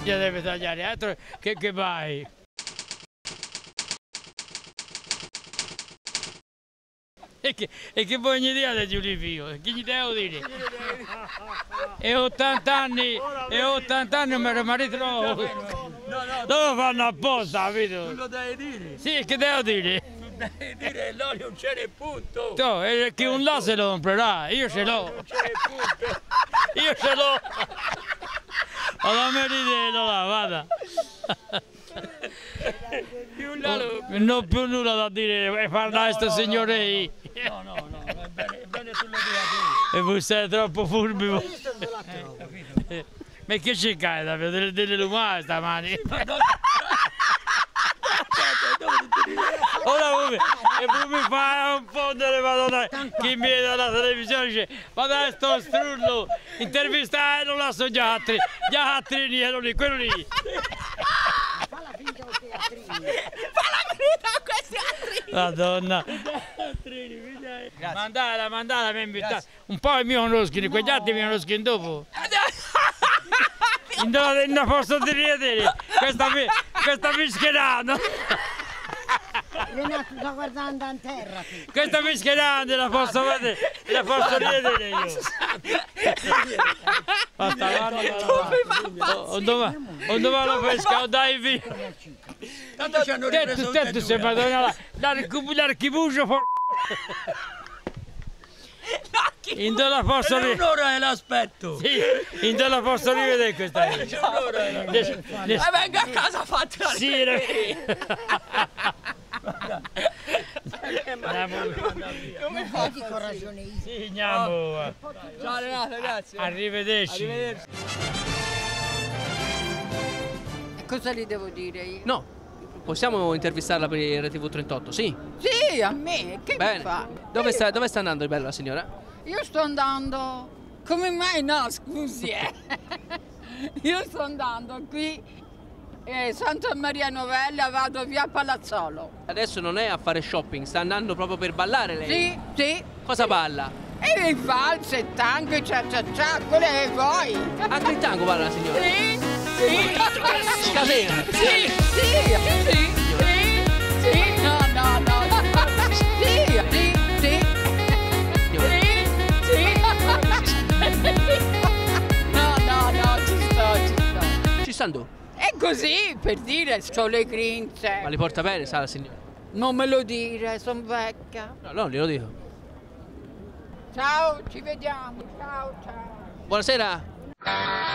Gli deve tagliare altro che vai. E che voi gli dite Giulio Fio? Chi gli devo dire? E 80 anni mi ritrovo. Dove fanno apposta, capito? Tu lo devi dire? Sì, che devo dire? Tu devi dire l'olio non c'è nel punto. No, e chi un là se lo comprerà, io ce l'ho. Non c'è nel punto. Io ce l'ho. Allora mi ridendo là, vada. Non ho più nulla da dire, e parlare a sto signore. No, è bene tu lo dici. E voi siete troppo furbi. Ma che cercate da vedere delle lumate stamani? Ora voi mi fai un po' delle madonna chi mi vede alla televisione dice ma dai sto strullo intervistare non la so gli altri erano lì, quello lì. Fa la finta con questi atrini. Fa la verità a questi altri! Madonna. Mandala mi ha invitato. Un po' mi conoscono, quegli altri mi conoscono dopo. Non posso dire, questa fischerata. Renato sta guardando in terra. Questa fischerata la posso vedere, la posso vedere io. Basta, dove va la pesca? Dai via. Tanto ci hanno ripreso tutte e Te sei madonna, l'archibuccio. In dove la posso rivedere? Un'ora l'aspetto. Sì, in dove la posso rivedere questa? C'è un'ora. Venga a casa fatta la sì, Come fai? Dico ragione io. sì, andiamo. Ciao Renato, grazie. Arrivederci. Arrivederci. E cosa gli devo dire io? No, possiamo intervistarla per il RTV 38, sì? Sì, a me, che Bene. mi fa? Dove sta andando il bello la signora? Io sto andando... Come mai no, scusi, Io sto andando qui, Santa Maria Novella, vado via Palazzolo. Adesso non è a fare shopping, sta andando proprio per ballare lei? Sì, sì. Cosa balla? E il valse, il tango, cia, quelle e voi. Anche il tango balla la signora? Sì, sì. Scatena! Sì, no. No, ci sto. Ci stanno? È così, per dire, c'ho le grinze. Ma li porta bene, sa la signora? Non me lo dire, sono vecchia. No, glielo dico. Ciao, ci vediamo. Ciao. Buonasera!